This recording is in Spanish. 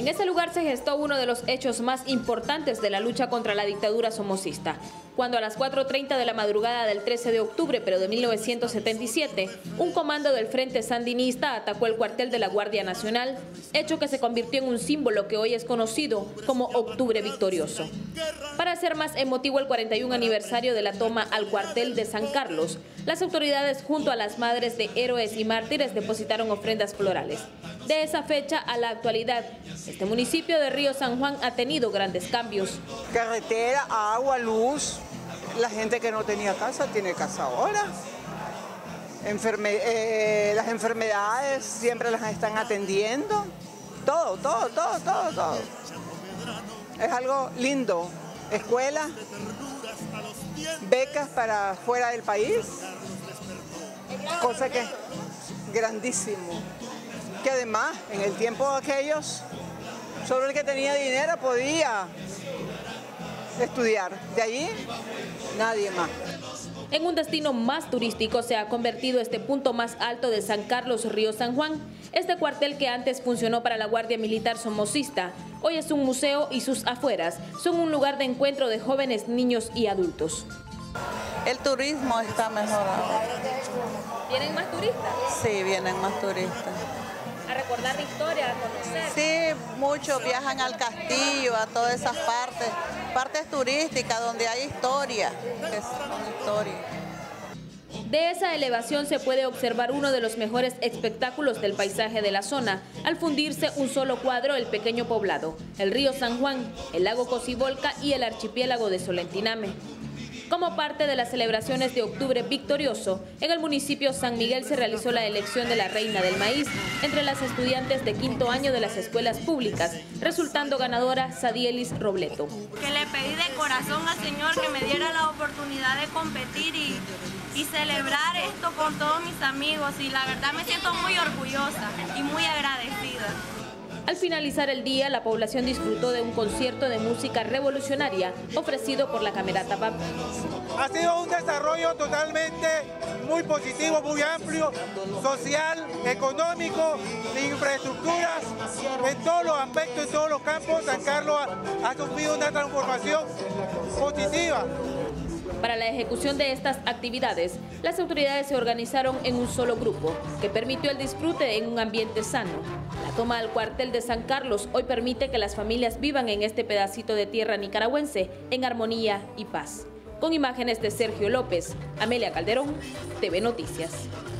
En ese lugar se gestó uno de los hechos más importantes de la lucha contra la dictadura somocista, cuando a las 4:30 de la madrugada del 13 de octubre, pero de 1977, un comando del Frente Sandinista atacó el cuartel de la Guardia Nacional, hecho que se convirtió en un símbolo que hoy es conocido como Octubre Victorioso. Para hacer más emotivo el 41 aniversario de la toma al cuartel de San Carlos, las autoridades junto a las madres de héroes y mártires depositaron ofrendas florales. De esa fecha a la actualidad, este municipio de Río San Juan ha tenido grandes cambios. Carretera, agua, luz. La gente que no tenía casa tiene casa ahora. Las enfermedades siempre las están atendiendo. Todo. Es algo lindo. Escuelas, becas para fuera del país. Cosa que es grandísimo. Que además, en el tiempo de aquellos, solo el que tenía dinero podía estudiar. De allí, nadie más. En un destino más turístico se ha convertido este punto más alto de San Carlos, Río San Juan. Este cuartel, que antes funcionó para la Guardia Militar somocista, hoy es un museo y sus afueras son un lugar de encuentro de jóvenes, niños y adultos. El turismo está mejorado. ¿Vienen más turistas? Sí, vienen más turistas. A recordar la historia, a conocer. Sí, muchos viajan al castillo, a todas esas partes turísticas donde hay historia, que son historias. De esa elevación se puede observar uno de los mejores espectáculos del paisaje de la zona, al fundirse un solo cuadro el pequeño poblado, el río San Juan, el lago Cocibolca y el archipiélago de Solentiname. Como parte de las celebraciones de Octubre Victorioso, en el municipio San Miguel se realizó la elección de la Reina del Maíz entre las estudiantes de quinto año de las escuelas públicas, resultando ganadora Sadielis Robleto. Que le pedí de corazón al Señor que me diera la oportunidad de competir y celebrar esto con todos mis amigos, y la verdad me siento muy orgullosa y muy agradecida. Al finalizar el día, la población disfrutó de un concierto de música revolucionaria ofrecido por la Camerata PAP. Ha sido un desarrollo totalmente muy positivo, muy amplio, social, económico, de infraestructuras, en todos los aspectos, en todos los campos. San Carlos ha sufrido una transformación positiva. Para la ejecución de estas actividades, las autoridades se organizaron en un solo grupo, que permitió el disfrute en un ambiente sano. La toma al cuartel de San Carlos hoy permite que las familias vivan en este pedacito de tierra nicaragüense en armonía y paz. Con imágenes de Sergio López, Amelia Calderón, TV Noticias.